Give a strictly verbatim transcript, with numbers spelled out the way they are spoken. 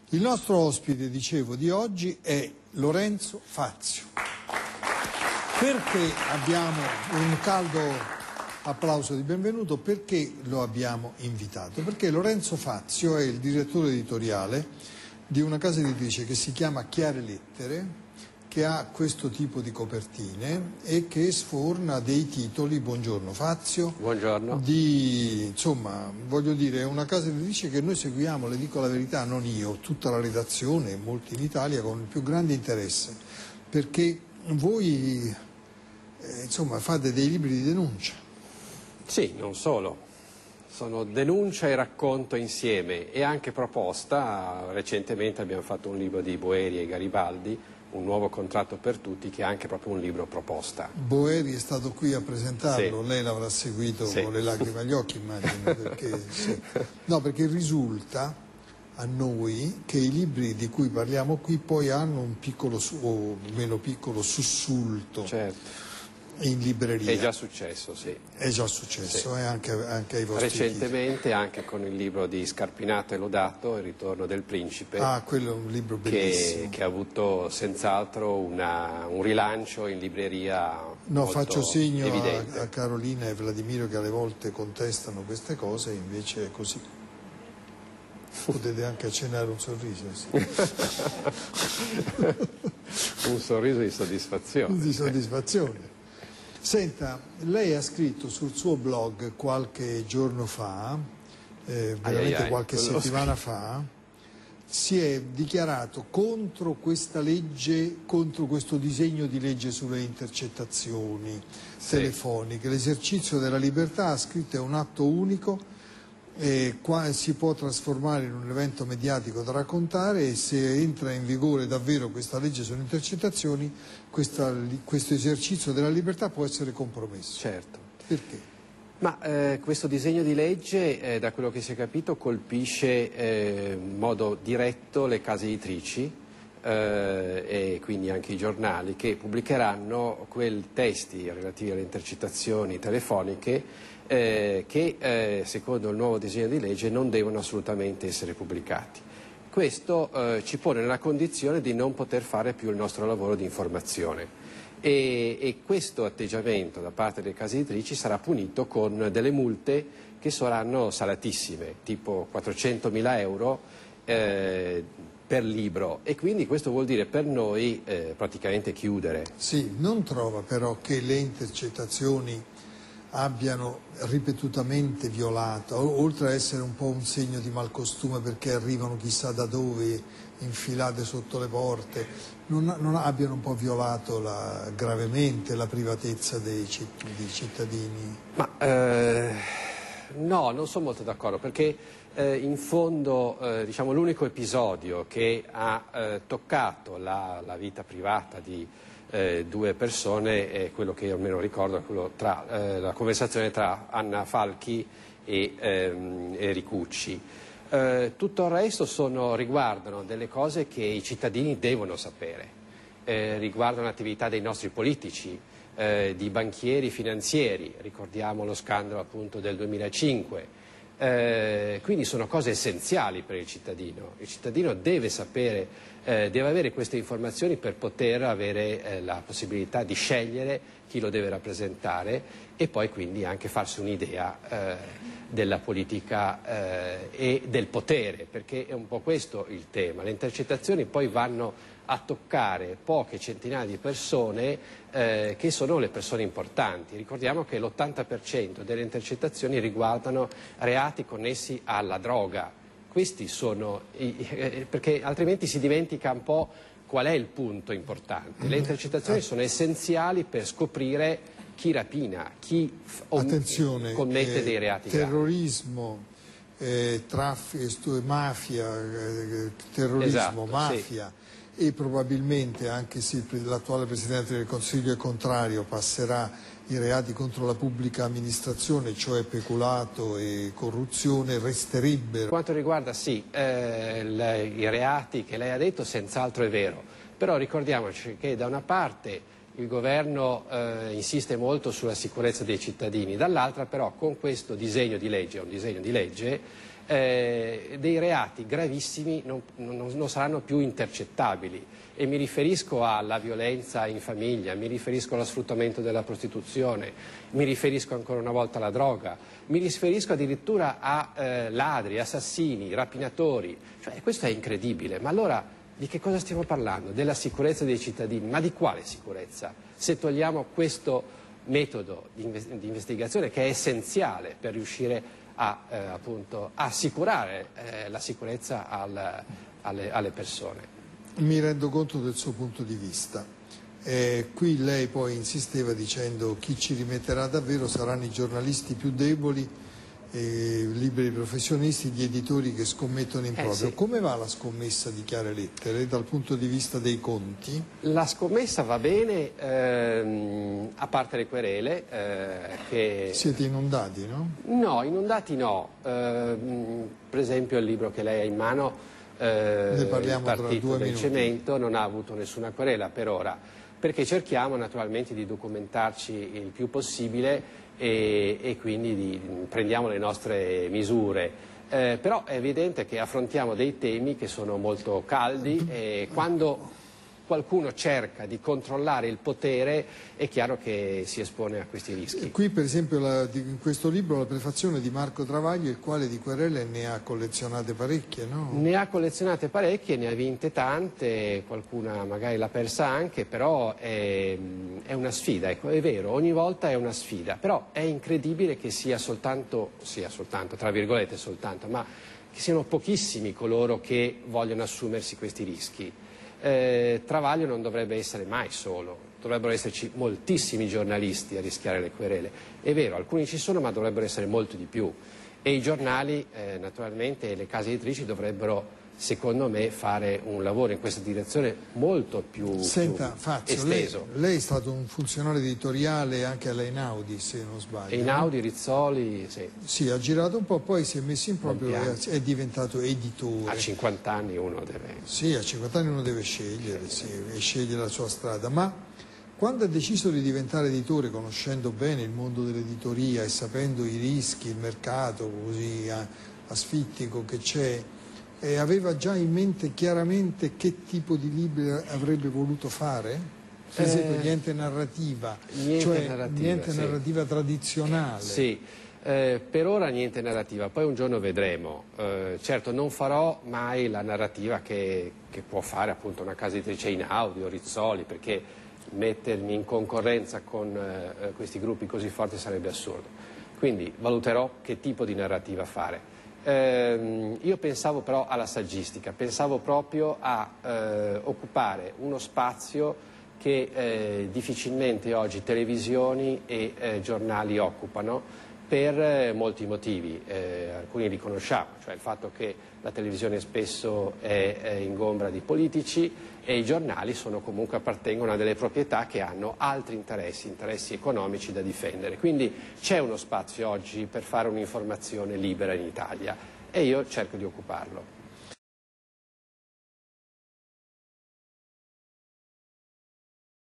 Il nostro ospite, dicevo, di oggi è Lorenzo Fazio. Perché abbiamo un caldo applauso di benvenuto? Perché lo abbiamo invitato? Perché Lorenzo Fazio è il direttore editoriale di una casa editrice che si chiama Chiare Lettere, che ha questo tipo di copertine e che sforna dei titoli, buongiorno Fazio, buongiorno, di, insomma, voglio dire, è una casa editrice che noi seguiamo, le dico la verità, non io, tutta la redazione, molti in Italia, con il più grande interesse, perché voi, eh, insomma, fate dei libri di denuncia. Sì, non solo, sono denuncia e racconto insieme e anche proposta. Recentemente abbiamo fatto un libro di Boeri e Garibaldi, un nuovo contratto per tutti, che è anche proprio un libro proposta. Boeri è stato qui a presentarlo, sì. Lei l'avrà seguito sì. con le lacrime agli occhi, immagino, perché, sì. No, perché risulta a noi che i libri di cui parliamo qui poi hanno un piccolo o meno piccolo sussulto. Certo. In libreria. È già successo, sì. È già successo, sì. eh, anche, anche ai vostri Recentemente titoli. Anche con il libro di Scarpinato e Lodato, Il ritorno del principe. Ah, quello è un libro bellissimo. Che, che ha avuto senz'altro un rilancio in libreria. No, molto faccio segno evidente. a, a Carolina e Vladimiro, che alle volte contestano queste cose, invece è così. Potete anche accennare un sorriso. Sì. Un sorriso di soddisfazione. Di soddisfazione. Senta, lei ha scritto sul suo blog qualche giorno fa, eh, veramente ai ai, qualche settimana fa, si è dichiarato contro questa legge, contro questo disegno di legge sulle intercettazioni sì. telefoniche. L'esercizio della libertà, ha scritto, è un atto unico, e qua si può trasformare in un evento mediatico da raccontare, e se entra in vigore davvero questa legge sulle intercettazioni, questa, questo esercizio della libertà può essere compromesso. Certo. Perché? Ma eh, questo disegno di legge, eh, da quello che si è capito, colpisce eh, in modo diretto le case editrici eh, e quindi anche i giornali, che pubblicheranno quei testi relativi alle intercettazioni telefoniche Eh, che eh, secondo il nuovo disegno di legge non devono assolutamente essere pubblicati. Questo eh, ci pone nella condizione di non poter fare più il nostro lavoro di informazione e, e questo atteggiamento da parte delle case editrici sarà punito con delle multe che saranno salatissime, tipo quattrocentomila euro eh, per libro, e quindi questo vuol dire per noi eh, praticamente chiudere. Sì, non trova però che le intercettazioni abbiano ripetutamente violato, oltre a essere un po' un segno di malcostume perché arrivano chissà da dove, infilate sotto le porte, non, non abbiano un po' violato la, gravemente la privatezza dei, dei cittadini? Ma eh, no, non sono molto d'accordo, perché eh, in fondo eh, diciamo, l'unico episodio che ha eh, toccato la, la vita privata di Eh, due persone, è quello che io almeno ricordo, è quello tra, eh, la conversazione tra Anna Falchi e, ehm, e Ricucci. Eh, tutto il resto sono, riguardano delle cose che i cittadini devono sapere, eh, riguardano l'attività dei nostri politici, eh, di banchieri finanzieri, ricordiamo lo scandalo appunto del duemilacinque. Eh, quindi sono cose essenziali per il cittadino. Il cittadino deve sapere, eh, deve avere queste informazioni per poter avere eh, la possibilità di scegliere chi lo deve rappresentare e poi quindi anche farsi un'idea eh, della politica eh, e del potere, perché è un po' questo il tema. Le intercettazioni poi vanno a toccare poche centinaia di persone eh, che sono le persone importanti. Ricordiamo che l'ottanta per cento delle intercettazioni riguardano reati connessi alla droga. Questi sono i, eh, perché altrimenti si dimentica un po' qual è il punto importante. Le intercettazioni sono essenziali per scoprire chi rapina, chi Attenzione, commette eh, dei reati terrorismo, eh, traffico, mafia, eh, terrorismo, esatto, mafia. Sì. E probabilmente, anche se l'attuale Presidente del Consiglio è contrario, passerà i reati contro la pubblica amministrazione, cioè peculato e corruzione, resterebbero. Per quanto riguarda sì, eh, le, i reati che lei ha detto, senz'altro è vero, però ricordiamoci che da una parte il governo eh, insiste molto sulla sicurezza dei cittadini, dall'altra però con questo disegno di legge, è un disegno di legge, eh, dei reati gravissimi non, non, non saranno più intercettabili. E mi riferisco alla violenza in famiglia, mi riferisco allo sfruttamento della prostituzione, mi riferisco ancora una volta alla droga, mi riferisco addirittura a eh, ladri, assassini, rapinatori. Cioè, questo è incredibile, ma allora di che cosa stiamo parlando? Della sicurezza dei cittadini, ma di quale sicurezza? Se togliamo questo metodo di investigazione che è essenziale per riuscire a eh, appunto, assicurare eh, la sicurezza al, alle, alle persone. Mi rendo conto del suo punto di vista. Eh, qui lei poi insisteva dicendo chi ci rimetterà davvero saranno i giornalisti più deboli, eh, liberi professionisti, gli editori che scommettono in Eh, proprio. sì. Come va la scommessa di Chiare Lettere dal punto di vista dei conti? La scommessa va bene, ehm, a parte le querele. Eh, che... Siete inondati, no? No, inondati no. Ehm, per esempio il libro che lei ha in mano, Eh, Ne parliamo il tra partito due del minuti. cemento, non ha avuto nessuna querela per ora, perché cerchiamo naturalmente di documentarci il più possibile e, e quindi di, prendiamo le nostre misure. Eh, però è evidente che affrontiamo dei temi che sono molto caldi e quando qualcuno cerca di controllare il potere è chiaro che si espone a questi rischi. Qui per esempio la, in questo libro la prefazione di Marco Travaglio, il quale di querele ne ha collezionate parecchie, no? Ne ha collezionate parecchie, ne ha vinte tante, qualcuna magari l'ha persa anche, però è, è una sfida, ecco, è vero, ogni volta è una sfida, però è incredibile che sia soltanto, sia soltanto, tra virgolette soltanto, ma che siano pochissimi coloro che vogliono assumersi questi rischi. Eh, Travaglio non dovrebbe essere mai solo, dovrebbero esserci moltissimi giornalisti a rischiare le querele. È vero, alcuni ci sono, ma dovrebbero essere molti di più. E i giornali, eh, naturalmente, e le case editrici dovrebbero, secondo me, fare un lavoro in questa direzione molto più, Senta, più Fazio, lei, esteso. lei è stato un funzionario editoriale anche alla Einaudi, se non sbaglio. Einaudi, Rizzoli, sì. Sì, ha girato un po', poi si è messo in proprio e Compianto. è diventato editore. A cinquanta anni uno deve... Sì, a cinquanta anni uno deve scegliere, sì, e scegliere la sua strada, ma quando ha deciso di diventare editore, conoscendo bene il mondo dell'editoria e sapendo i rischi, il mercato così asfittico che c'è, eh, aveva già in mente chiaramente che tipo di libri avrebbe voluto fare? Per esempio Eh, niente narrativa, niente cioè narrativa, niente sì. narrativa tradizionale. Sì, eh, per ora niente narrativa, poi un giorno vedremo. Eh, certo non farò mai la narrativa che, che può fare appunto una casa editrice Einaudi o Rizzoli, perché mettermi in concorrenza con eh, questi gruppi così forti sarebbe assurdo. Quindi valuterò che tipo di narrativa fare. Eh, io pensavo però alla saggistica, pensavo proprio a eh, occupare uno spazio che eh, difficilmente oggi televisioni e eh, giornali occupano per eh, molti motivi, eh, alcuni li conosciamo, cioè il fatto che la televisione spesso è, è ingombra di politici e i giornali sono comunque appartengono a delle proprietà che hanno altri interessi, interessi economici da difendere. Quindi c'è uno spazio oggi per fare un'informazione libera in Italia e io cerco di occuparlo.